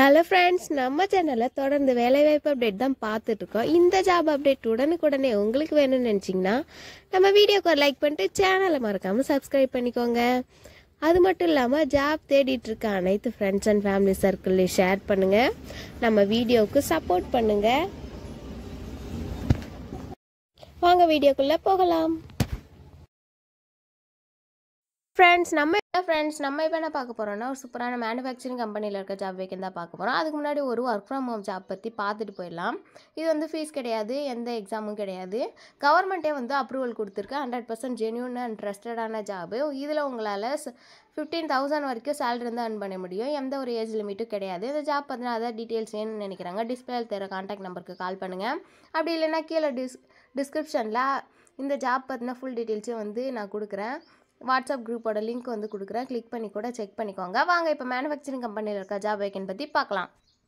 Hello friends, நம்ம சேனலில் தொடர்ந்து வேலைவாய்ப்பு அப்டேட் தான் பார்த்துட்ருக்கோம். இந்த ஜாப் அப்டேட் உடனுக்குடனே உங்களுக்கு வேணும்னு நினச்சிங்கன்னா நம்ம வீடியோக்கு ஒரு லைக் பண்ணிட்டு சேனலை மறக்காமல் சப்ஸ்கிரைப் பண்ணிக்கோங்க. அது மட்டும் இல்லாமல் ஜாப் தேடிட்டுருக்க அனைத்து ஃப்ரெண்ட்ஸ் அண்ட் ஃபேமிலி சர்க்கிள்லையும் ஷேர் பண்ணுங்கள். நம்ம வீடியோவுக்கு சப்போர்ட் பண்ணுங்கள். வாங்க வீடியோக்குள்ளே போகலாம். ஃப்ரெண்ட்ஸ் நம்ம இப்போ என்ன பார்க்க போகிறோம்னா, ஒரு சூப்பரான மேனுஃபேக்சரிங் கம்பெனியில் இருக்க ஜாப் வேக்கன் தான் பார்க்க போகிறோம். அதுக்கு முன்னாடி ஒரு ஒர்க் ஃப்ரம் ஹோம் ஜாப் பற்றி பார்த்துட்டு போயிடலாம். இது வந்து ஃபீஸ் கிடையாது, எந்த எக்ஸாமும் கிடையாது. கவர்மெண்ட்டே வந்து அப்ரூவல் கொடுத்துருக்கு. 100% ஜென்யூன் அண்ட் ட்ரஸ்டடான ஜாபு. இதில் உங்களால் 15,000 வரைக்கும் சேலரி வந்து earn பண்ண முடியும். எந்த ஒரு ஏஜ் லிமிட்டும் கிடையாது. இந்த ஜாப் பற்றின அதர் டீட்டெயில்ஸ் வேணும்னு நினைக்கிறாங்க, டிஸ்பிளேல தர கான்டாக்ட் நம்பருக்கு கால் பண்ணுங்கள். அப்படி இல்லைன்னா கீழே டிஸ்கிரிப்ஷனில் இந்த ஜாப் பற்றின ஃபுல் டீட்டெயில்ஸும் வந்து நான் கொடுக்குறேன். வாட்ஸ்அப் குரூப்போட லிங்க் வந்து கொடுக்குறேன், கிளிக் பண்ணி கூட செக் பண்ணிக்கோங்க. வாங்க இப்போ மேனுஃபேக்சரிங் கம்பெனியில் இருக்க ஜாப் வேக்கன் பற்றி பார்க்கலாம்.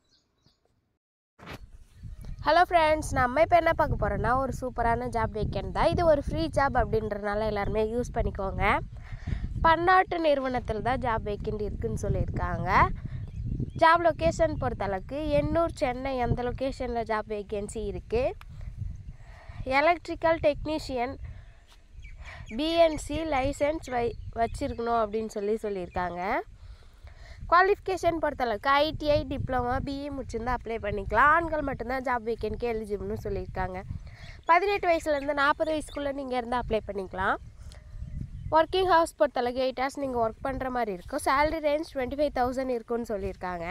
ஹலோ ஃப்ரெண்ட்ஸ், நம்ம இப்போ என்ன பார்க்க போகிறோன்னா, ஒரு சூப்பரான ஜாப் வேக்கன் தான். இது ஒரு ஃப்ரீ ஜாப் அப்படின்றனால எல்லாருமே யூஸ் பண்ணிக்கோங்க. பன்னாட்டு நிறுவனத்தில் தான் ஜாப் வேக்கன்ட் இருக்குதுன்னு சொல்லியிருக்காங்க. ஜாப் லொக்கேஷன் பொறுத்தளவுக்கு எண்ணூர், சென்னை அந்த லொக்கேஷனில் ஜாப் வேக்கன்சி இருக்குது. எலக்ட்ரிக்கல் டெக்னீஷியன் பிஎன்சி லைசன்ஸ் வச்சுருக்கணும் அப்படின்னு சொல்லியிருக்காங்க. குவாலிஃபிகேஷன் பொறுத்தளவுக்கு ஐடிஐ, டிப்ளமா, பிஇ முடிச்சிருந்தால் அப்ளை பண்ணிக்கலாம். ஆண்கள் மட்டும்தான் ஜாப் வேக்கன்ட்க்கு எலிஜிபிள்னு சொல்லியிருக்காங்க. 18 வயசுலேருந்து 40 வயசுக்குள்ளே நீங்கள் இருந்தால் அப்ளை பண்ணிக்கலாம். ஒர்க்கிங் ஹவர்ஸ் பொறுத்தளவுக்கு 8 hours நீங்கள் ஒர்க் பண்ணுற மாதிரி இருக்கும். சேலரி ரேஞ்ச் 25,000 இருக்குன்னு சொல்லியிருக்காங்க.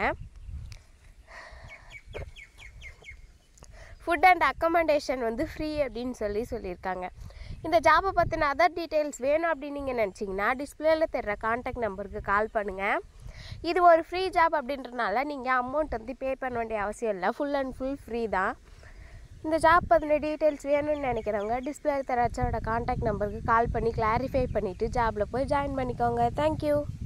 ஃபுட் அண்ட் அக்கமண்டேஷன் வந்து ஃப்ரீ அப்படின்னு சொல்லியிருக்காங்க. இந்த ஜாபை பற்றின அதர் டீட்டெயில்ஸ் வேணும் அப்படின்னு நீங்கள் நினச்சிங்கன்னா டிஸ்பிளேயில் தர்ற கான்டாக்ட் நம்பருக்கு கால் பண்ணுங்கள். இது ஒரு ஃப்ரீ ஜாப் அப்படின்றனால நீங்கள் அமௌண்ட் வந்து பே பண்ண வேண்டிய அவசியம் இல்லை. ஃபுல் அண்ட் ஃபுல் ஃப்ரீ தான். இந்த ஜாப் பற்றின டீட்டெயில்ஸ் வேணும்னு நினைக்கிறவங்க டிஸ்பிளேயில் தர கான்டாக்ட் நம்பருக்கு கால் பண்ணி கிளாரிஃபை பண்ணிவிட்டு ஜாபில் போய் ஜாயின் பண்ணிக்கோங்க. தேங்க்யூ.